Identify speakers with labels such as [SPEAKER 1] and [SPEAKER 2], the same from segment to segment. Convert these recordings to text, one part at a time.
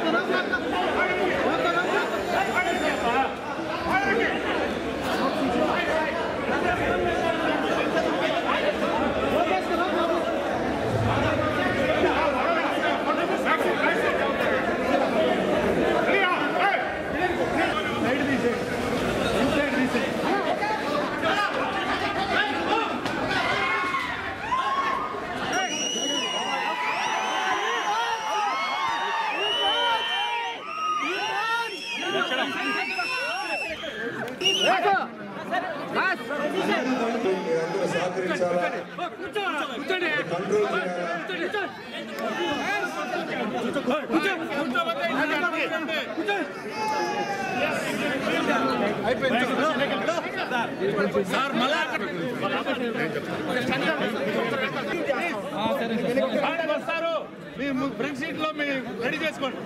[SPEAKER 1] Front seat లో ready చేసుకోండి.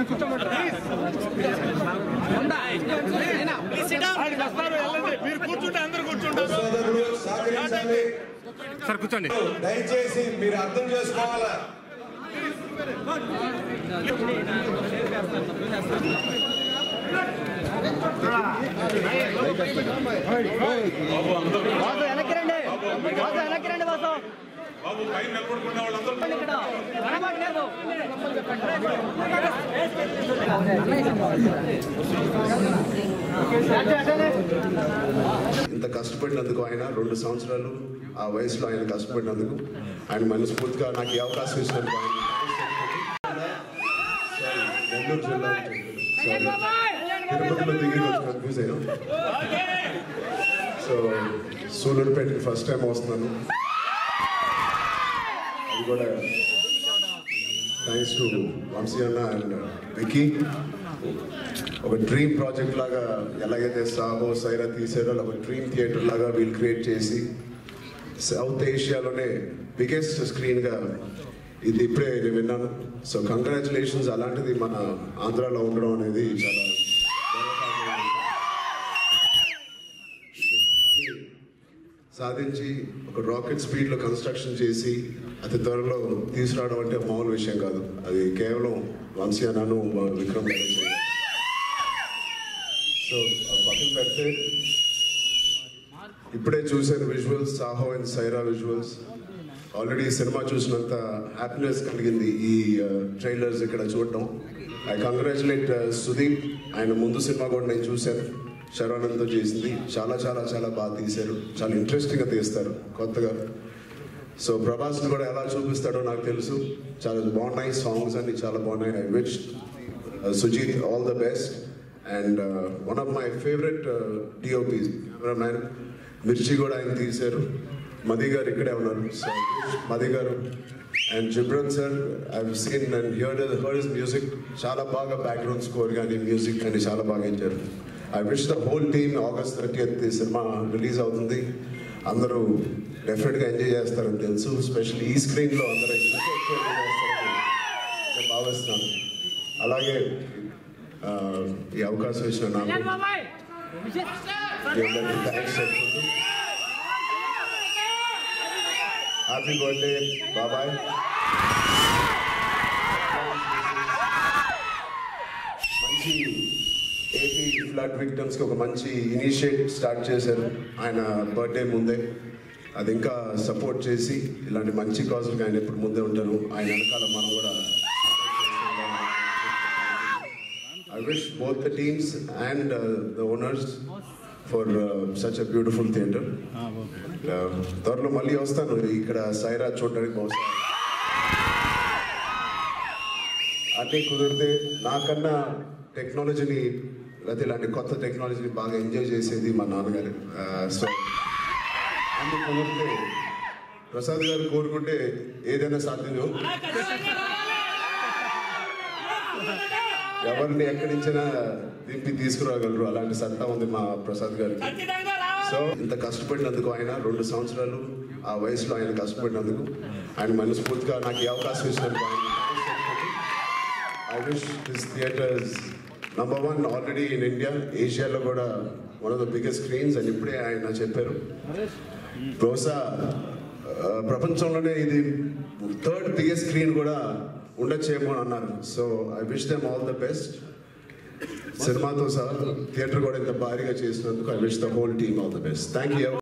[SPEAKER 1] మీరు కూర్చుంటే అందరూ కూర్చుంటారు. సార్ కూర్చోండి.
[SPEAKER 2] దయచేసి మీరు అర్థం చేసుకోవాలా. బాబు పైన నిలబడుకున్న వాళ్ళందరూ ఇంత కష్టపడినందుకు ఆయన 2 సంవత్సరాలు ఆ వయసులో ఆయన కష్టపడినందుకు ఆయన మనస్ఫూర్తిగా నాకు ఈ అవకాశం ఇచ్చినందుకు నెల్లూరు జిల్లా తిరుపతిలో దిగి కన్ఫ్యూజ్ అయ్యాను. సో సూలూరుపేటకి ఫస్ట్ టైం వస్తున్నాను. అది కూడా థ్యాంక్స్ టు వంశీ అన్న అండ్ వికీ. ఒక డ్రీమ్ ప్రాజెక్ట్ లాగా ఎలాగైతే సాహో సైరా తీసారో ఒక డ్రీమ్ థియేటర్ లాగా వీళ్ళు క్రియేట్ చేసి సౌత్ ఏషియాలోనే బిగ్గెస్ట్ స్క్రీన్గా ఇది ఇప్పుడే నేను విన్నాను. So congratulations. అలాంటిది మన ఆంధ్రాలో ఉండడం అనేది చాలా సాధించి ఒక రాకెట్ స్పీడ్లో కన్స్ట్రక్షన్ చేసి అతి త్వరలో తీసుకురావడం అంటే మామూలు విషయం కాదు. అది కేవలం వంశీ అన్నను విక్రమ్ చేయాలి. సో పక్కన పెడితే ఇప్పుడే చూసాను visuals, Saaho and Syeraa visuals. Already cinema చూసినంత హ్యాపీనెస్ కలిగింది ఈ ట్రైలర్స్ ఇక్కడ చూడటం. I congratulate Sudeep. ఆయన ముందు సినిమా కూడా నేను చూశాను, శర్వానంద్తో చేసింది. చాలా చాలా చాలా బాగా తీశారు. చాలా ఇంట్రెస్టింగ్గా తీస్తారు కొత్తగా. సో ప్రభాస్ని కూడా ఎలా చూపిస్తాడో నాకు తెలుసు. చాలా బాగున్నాయి సాంగ్స్ అన్ని, చాలా బాగున్నాయి. I wish Sujeeth all the best. And one of my favourite DOPs cameraman Mirchi కూడా ఆయన తీశారు. మది గారు ఇక్కడే ఉన్నారు. సో మది గారు and Ghibran sir, I have seen and heard his music. చాలా బాగా బ్యాక్గ్రౌండ్ స్కోర్ కానీ మ్యూజిక్ కానీ చాలా బాగా ఇచ్చారు. I wish the whole team August 30th cinema release అవుతుంది. అందరూ డెఫినెట్గా ఎంజాయ్ చేస్తారని తెలుసు. స్పెషల్లీ ఈ స్క్రీన్లో అందరూ ఎక్కువ ఎంజాయ్ చేస్తారని నేను భావిస్తున్నాను. అలాగే ఈ అవకాశం ఇచ్చిన నాకు థ్యాంక్స్ చెప్పుకుంటూ హ్యాపీ బర్త్డే బాబాయ్. మంచి ఏపీ ఫ్లడ్ విక్టమ్స్కి ఒక మంచి ఇనిషియేటివ్ స్టార్ట్ చేశారు ఆయన బర్త్డే ముందే. అది ఇంకా సపోర్ట్ చేసి ఇలాంటి మంచి కాజులకు ఆయన ఎప్పుడు ముందే ఉంటాను. ఆయన వెనకాల మనం కూడా I wish both the teams and the owners for such a beautiful theatre. త్వరలో మళ్ళీ వస్తాను ఇక్కడ సైరా చూడడానికి. బహుశా అన్నీ కుదిరితే నాకన్నా టెక్నాలజీని లేకపోతే ఇలాంటి కొత్త టెక్నాలజీని బాగా ఎంజాయ్ చేసేది మా నాన్నగారు. సో అన్ని కుదిరితే ప్రసాద్ గారు కోరుకుంటే ఏదైనా సాధ్యం. ఎవరిని ఎక్కడి నుంచైనా దింపి తీసుకురాగలరు, అలాంటి సత్తా ఉంది మా ప్రసాద్ గారికి. సో ఇంత కష్టపడినందుకు ఆయన 2 సంవత్సరాలు ఆ వయసులో ఆయన కష్టపడినందుకు ఆయన మనస్ఫూర్తిగా నాకు ఈ అవకాశం ఇచ్చినందుకు ఆయన I wish this theatres number 1 already in India, ఏషియాలో కూడా one of the biggest screens అని ఇప్పుడే ఆయన చెప్పారు. బహుశా ప్రపంచంలోనే ఇది 3rd బిగ్గెస్ట్ స్క్రీన్ కూడా ఉండొచ్చేమో అని అన్నారు. So I wish them all the best. సినిమాతో సహా థియేటర్ కూడా ఇంత భారీగా చేసినందుకు I wish the whole team all the best. Thank you.